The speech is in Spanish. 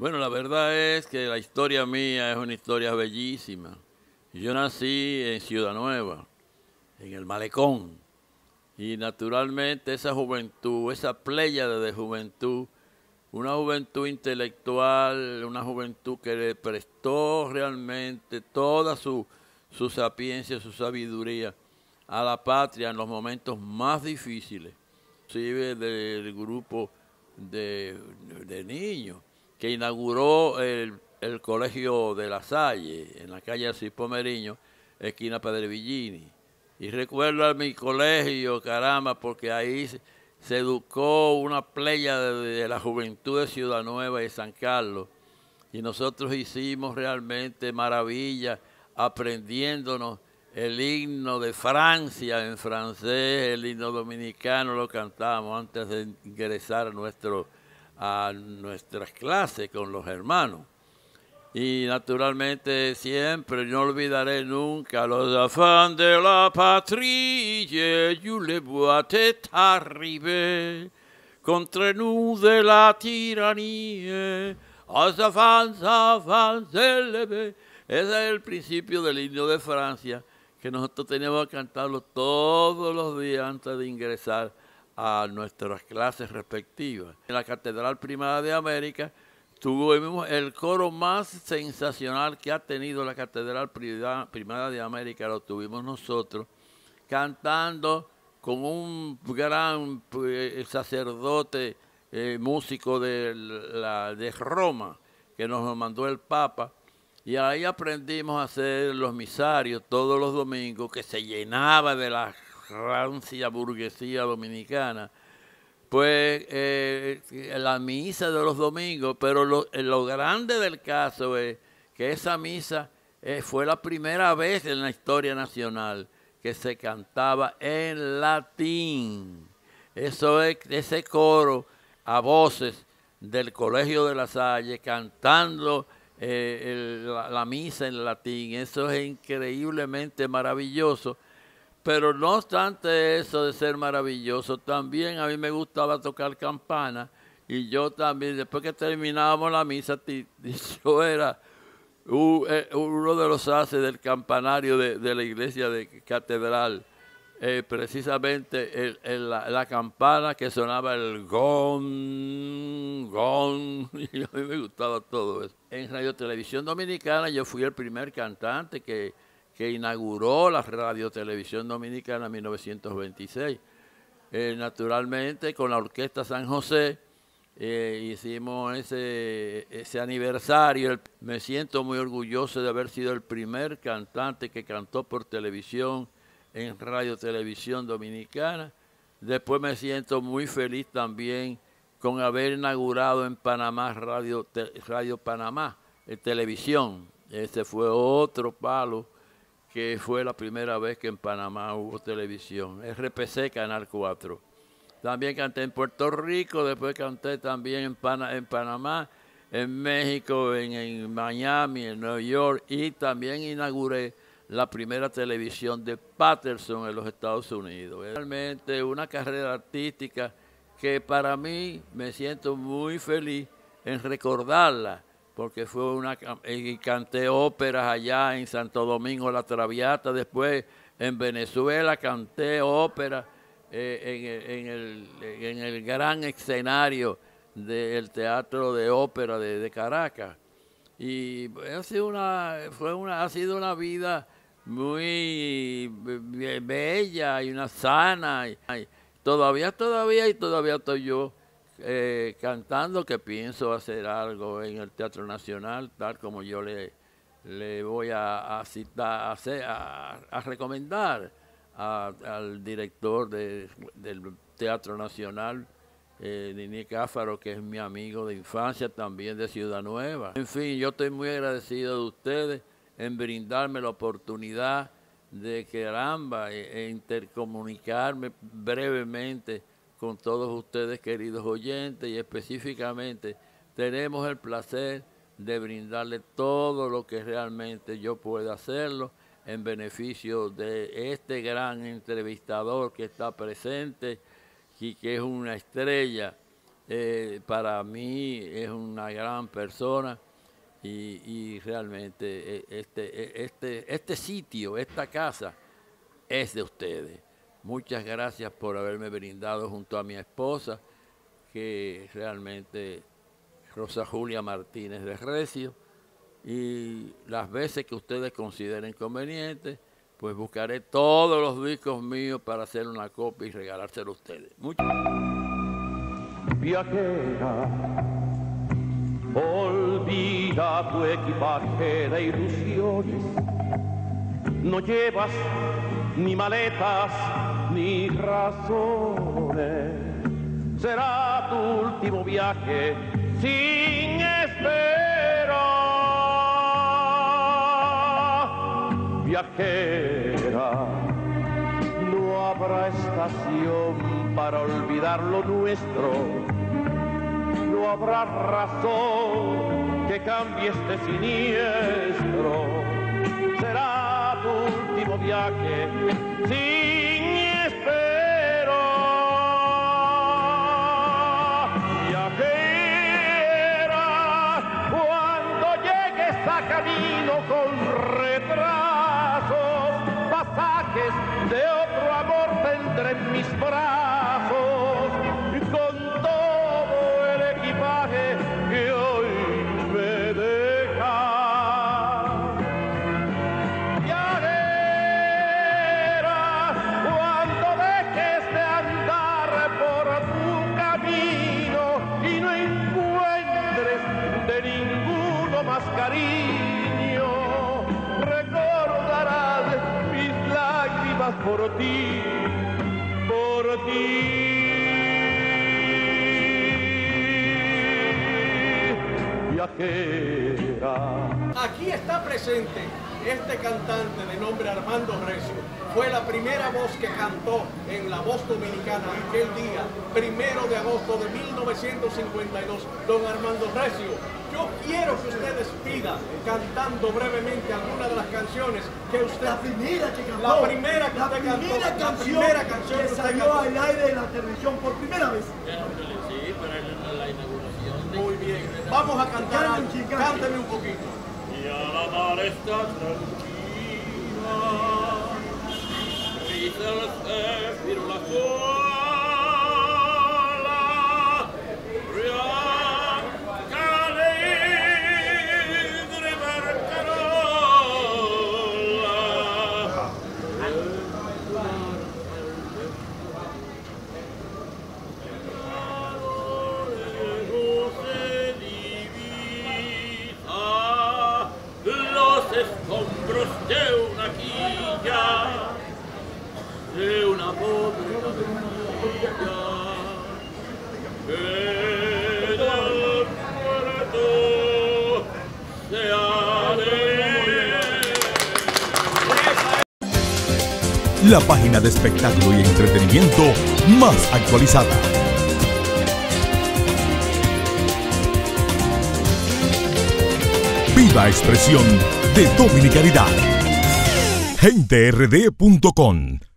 Bueno, la verdad es que la historia mía es una historia bellísima. Yo nací en Ciudad Nueva, en el Malecón, y naturalmente esa juventud, esa pléyade de juventud, una juventud intelectual, una juventud que le prestó realmente toda su sapiencia, su sabiduría a la patria en los momentos más difíciles, inclusive del grupo de niños que inauguró el Colegio de La Salle en la calle Asís Pomeriño, esquina Padre Villini. Y recuerdo a mi colegio, caramba, porque ahí se educó una playa de la juventud de Ciudad Nueva y San Carlos. Y nosotros hicimos realmente maravillas aprendiéndonos el himno de Francia en francés, el himno dominicano lo cantamos antes de ingresar a nuestras clases con los hermanos. Y naturalmente siempre no olvidaré nunca los afans de la patrie, je le vois arriver, contre nous de la tiranía, afans élevé. Ese es el principio del himno de Francia, que nosotros teníamos que cantarlo todos los días antes de ingresar a nuestras clases respectivas. En la Catedral Primada de América tuvimos el coro más sensacional que ha tenido la Catedral Primada de América, lo tuvimos nosotros, cantando con un gran sacerdote, músico de Roma, que nos lo mandó el Papa, y ahí aprendimos a hacer los misarios todos los domingos, que se llenaba de la rancia burguesía dominicana. Pues la misa de los domingos, pero lo grande del caso es que esa misa fue la primera vez en la historia nacional que se cantaba en latín. Eso es ese coro a voces del Colegio de La Salle cantando la misa en latín. Eso es increíblemente maravilloso. Pero no obstante eso de ser maravilloso, también a mí me gustaba tocar campana y yo también, después que terminábamos la misa, yo era uno de los haces del campanario de la iglesia de Catedral, precisamente la campana que sonaba el gong, gong, y a mí me gustaba todo eso. En Radio Televisión Dominicana yo fui el primer cantante que inauguró la Radio Televisión Dominicana en 1926. Naturalmente, con la Orquesta San José, hicimos ese aniversario. Me siento muy orgulloso de haber sido el primer cantante que cantó por televisión en Radio Televisión Dominicana. Después me siento muy feliz también con haber inaugurado en Panamá Radio Panamá, televisión. Ese fue otro palo, que fue la primera vez que en Panamá hubo televisión, RPC Canal 4. También canté en Puerto Rico, después canté también en Panamá, en México, en Miami, en Nueva York, y también inauguré la primera televisión de Patterson en los Estados Unidos. Realmente una carrera artística que para mí me siento muy feliz en recordarla, porque y canté óperas allá en Santo Domingo, La Traviata, después en Venezuela canté óperas en el gran escenario del Teatro de Ópera de Caracas. Y ha sido una vida muy bella y una sana. Y todavía estoy yo cantando, que pienso hacer algo en el Teatro Nacional, tal como yo le voy a recomendar al director del Teatro Nacional, Nini Cáfaro, que es mi amigo de infancia, también de Ciudad Nueva. En fin, yo estoy muy agradecido de ustedes en brindarme la oportunidad de intercomunicarme brevemente con todos ustedes, queridos oyentes, y específicamente tenemos el placer de brindarle todo lo que realmente yo pueda hacerlo en beneficio de este gran entrevistador que está presente y que es una estrella para mí es una gran persona y realmente este sitio, esta casa es de ustedes. Muchas gracias por haberme brindado junto a mi esposa, que realmente Rosa Julia Martínez de Recio, y las veces que ustedes consideren conveniente, pues buscaré todos los discos míos para hacer una copia y regalárselo a ustedes. Viajera, olvida tu equipaje de ilusiones. No llevas ni maletas ni razones. Será tu último viaje sin espera. Viajera, no habrá estación para olvidar lo nuestro. No habrá razón que cambie este siniestro. Será tu último viaje sin espera. Viajera, cuando llegues a camino con retrasos, pasajes de otro amor tendré en mis brazos, con todo el equipaje que hoy me deja. Viajera, cuando dejes de andar por tu camino y no encuentres de ninguno más cariño, recordarás mis lágrimas por ti, por ti. Viajera. Aquí está presente este cantante de nombre Armando Recio. Fue la primera voz que cantó en La Voz Dominicana aquel día, 1 de agosto de 1952, don Armando Recio. Yo quiero que usted despida cantando brevemente alguna de las canciones que usted... La primera que cantó. La primera que usted cantó. La primera canción que usted salió cantó. al aire de la televisión por primera vez. Sí, pero la inauguración. Muy bien. Vamos a cantar algo. Cánteme un poquito. Y a la mar está tranquila, risa el céfiro, la cola, rianca alegre barcarola. Escombros de una quilla, de una pobre cabrilla, que del puerto se aleja. La página de espectáculo y entretenimiento más actualizada. Viva expresión de dominicanidad. GenteRD.com